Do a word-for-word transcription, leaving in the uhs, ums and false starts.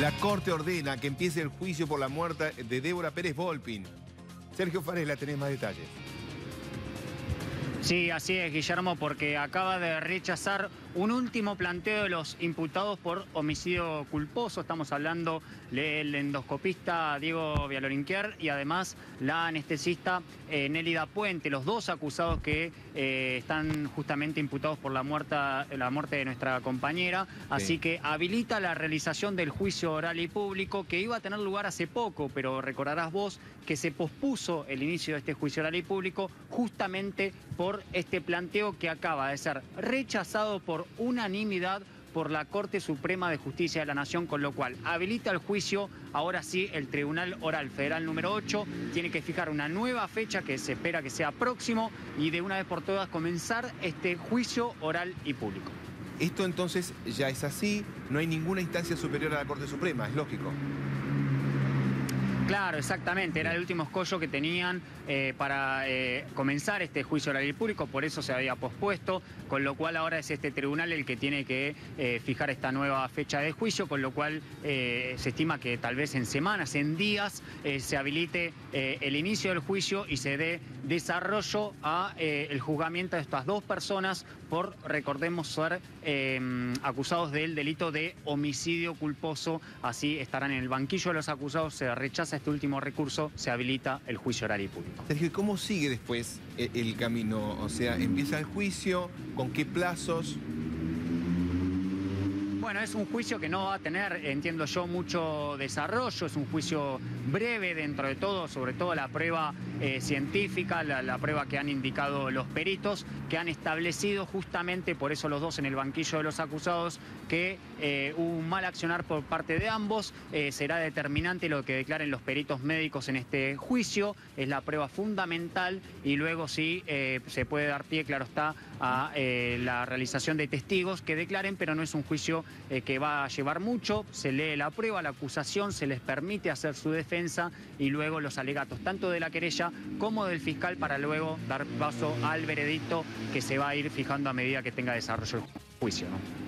La Corte ordena que empiece el juicio por la muerte de Débora Pérez Volpin. Sergio Farela, tenés más detalles. Sí, así es, Guillermo, porque acaba de rechazar un último planteo de los imputados por homicidio culposo. Estamos hablando del endoscopista Diego Vialorinquier y además la anestesista eh, Nélida Puente, los dos acusados que eh, están justamente imputados por la muerte, la muerte de nuestra compañera. Así sí. que habilita la realización del juicio oral y público que iba a tener lugar hace poco, pero recordarás vos que se pospuso el inicio de este juicio oral y público justamente por este planteo que acaba de ser rechazado por unanimidad por la Corte Suprema de Justicia de la Nación, con lo cual habilita el juicio. Ahora sí, el Tribunal Oral Federal número ocho tiene que fijar una nueva fecha que se espera que sea próximo y de una vez por todas comenzar este juicio oral y público. Esto entonces ya es así, no hay ninguna instancia superior a la Corte Suprema, es lógico. Claro, exactamente. Era el último escollo que tenían eh, para eh, comenzar este juicio oral y público, por eso se había pospuesto, con lo cual ahora es este tribunal el que tiene que eh, fijar esta nueva fecha de juicio, con lo cual eh, se estima que tal vez en semanas, en días, eh, se habilite eh, el inicio del juicio y se dé desarrollo a eh, el juzgamiento de estas dos personas por, recordemos, ser eh, acusados del delito de homicidio culposo. Así estarán en el banquillo de los acusados, se rechaza este último recurso, se habilita el juicio oral y público. Sergio, ¿cómo sigue después el camino? O sea, ¿empieza el juicio? ¿Con qué plazos? Bueno, es un juicio que no va a tener, entiendo yo, mucho desarrollo. Es un juicio breve dentro de todo, sobre todo la prueba eh, científica, la, la prueba que han indicado los peritos, que han establecido justamente, por eso los dos en el banquillo de los acusados, que eh, hubo un mal accionar por parte de ambos. Eh, será determinante lo que declaren los peritos médicos en este juicio. Es la prueba fundamental y luego sí eh, se puede dar pie, claro está, a eh, la realización de testigos que declaren, pero no es un juicio eh, que va a llevar mucho. Se lee la prueba, la acusación, se les permite hacer su defensa y luego los alegatos tanto de la querella como del fiscal para luego dar paso al veredicto que se va a ir fijando a medida que tenga desarrollo el juicio, ¿no?